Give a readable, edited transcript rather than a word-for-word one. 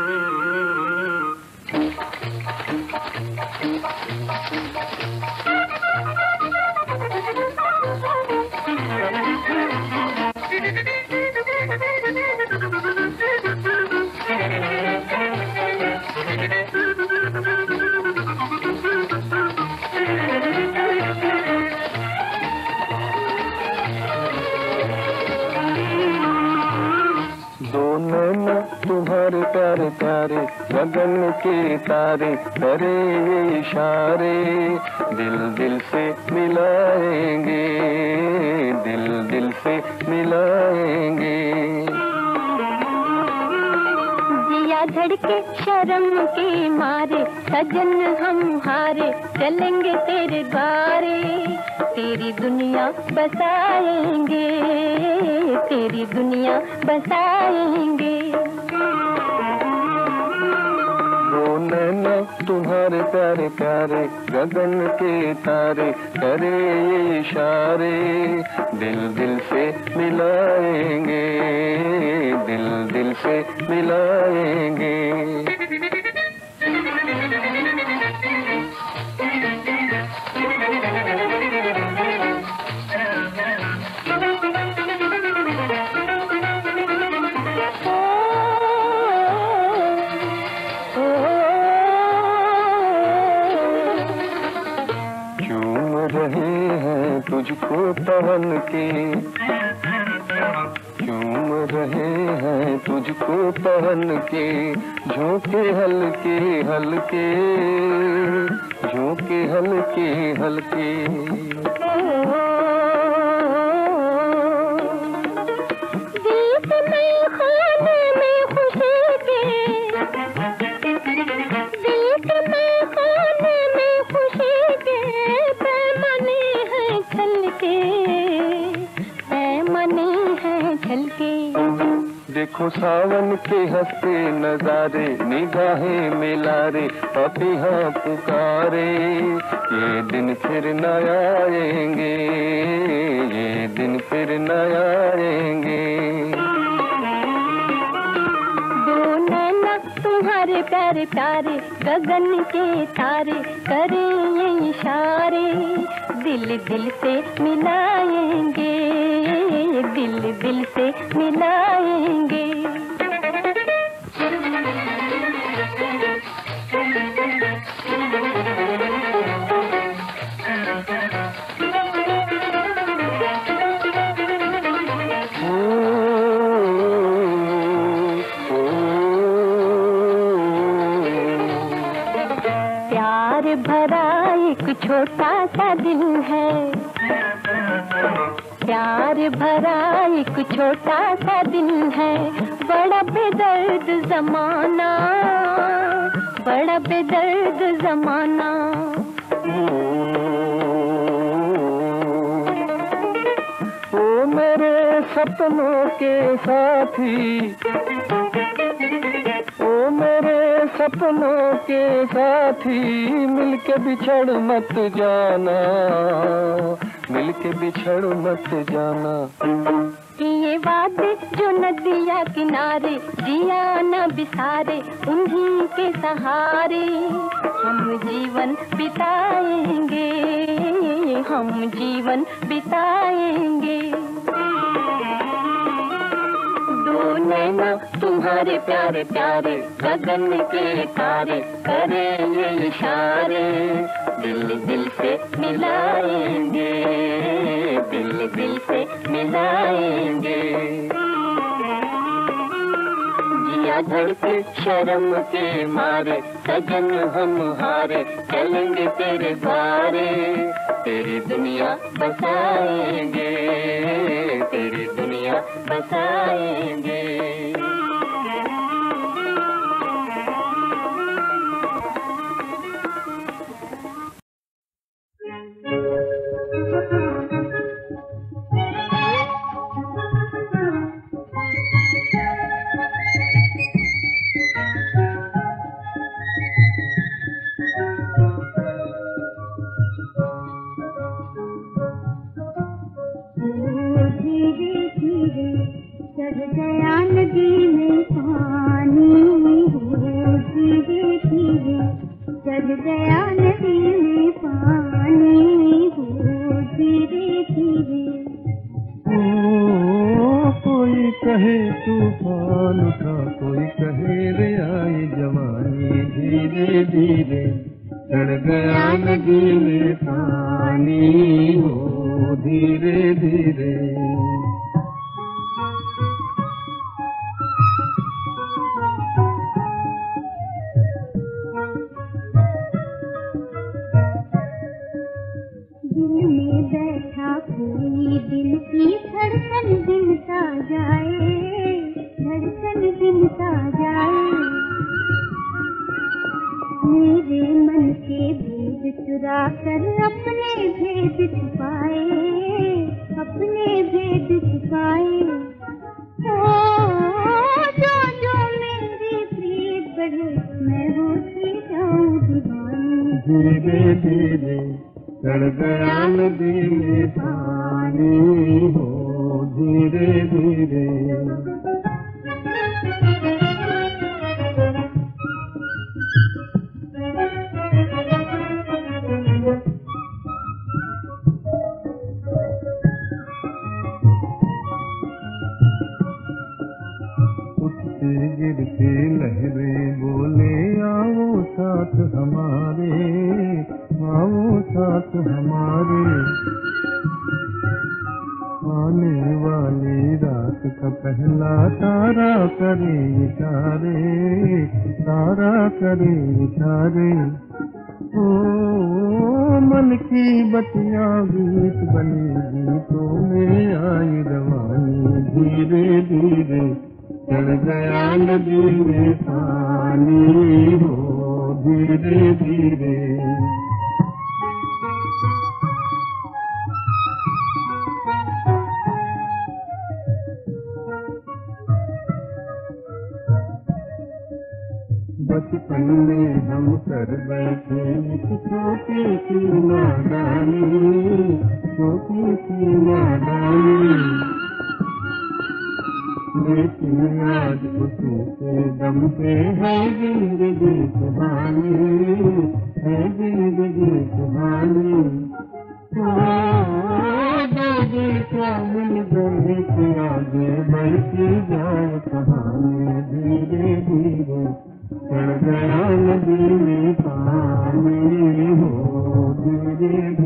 तुम्हारे प्यारे प्यारे गगन के तारे करे ये इशारे, दिल दिल से मिलाएंगे, दिल दिल से मिलाएंगे। जिया धड़के शर्म के मारे सजन हम हारे, चलेंगे तेरे द्वारे, तेरी दुनिया बसाएंगे, तेरी दुनिया बसाएंगे। वो नैना तुम्हारे प्यारे प्यारे गगन के तारे करे ये इशारे, दिल दिल से मिलाएंगे, दिल दिल से मिलाएंगे। रहे हैं तुझको पवन के, चूम रहे हैं तुझको पवन के, झोंके हल्के हल्के, झोंके हल्के हल्के। देखो सावन के हंसते नजारे, निगाहें मिला रे पपिहा पुकारे, ये दिन फिर न आएंगे, ये दिन फिर न आएंगे। दो नैना तुम्हारे प्यारे प्यारे गगन के तारे करे ये इशारे, दिल दिल से मिलाएंगे, दिल दिल से मिलाएंगे। प्यार भरा एक छोटा सा दिल है, प्यार भरा एक छोटा सा दिल है, बड़ा बेदर्द जमाना, बड़ा बेदर्द जमाना। ओ मेरे सपनों के साथी, ओ मेरे सपनों के साथी, मिलके बिछड़ मत जाना, मिलके बिछड़ मत जाना। ये वादे जो नदिया किनारे जिया न बिसारे, उन्हीं के सहारे हम जीवन बिताएंगे, हम जीवन बिताएंगे। दो नैना तुम्हारे प्यारे प्यारे गगन के तारे करे ये इशारे, दिल दिल से मिलाएंगे, दिल दिल से मिलाएंगे। जिया धड़के शर्म के मारे सजन हम हारे, चलेंगे तेरे द्वारे, तेरी दुनिया बसाएंगे, तेरी दुनिया बसाएंगे। चढ़ गया नदी में पानी हो, कहे तूफान उठा, कोई कहे रे आई जवानी। धीरे धीरे चढ़ गया नदी में पानी हो, धीरे धीरे। दिल में बैठा कोई दिल की धड़कन गिनता जाए, धड़कन गिनता जाए। मेरे मन के भेद चुरा कर अपने भेद छुपाए, अपने भेद छुपाए। जो जो मेरी प्रीत बढ़े, मैं होती जाऊं दीवानी। धीरे धीरे चढ़ गया नदी में पानी हो, धीरे धीरे। उठते गिरते लहरें बोले आओ साथ हमारे, आओ साथ हमारे। आने वाली रात का पहला तारा करे इशारे, तारा करे इशारे। ओ मन की बतिया गीत बनी, गीतों में आई रवानी। धीरे धीरे चढ़ गया नदी में पानी हो, धीरे धीरे। बचपन में हम कर बैठे एक छोटी सी नादानी, छोटी सी नादानी। लेकिन आज उसी के दम पे है जिंदगी सुहानी, है जिंदगी सुहानी। दादी क्या मिल गए कि आगे बढ़ती जाए कहानी। धीरे धीरे चढ़ गया नदी में पानी हो, धीरे धीरे।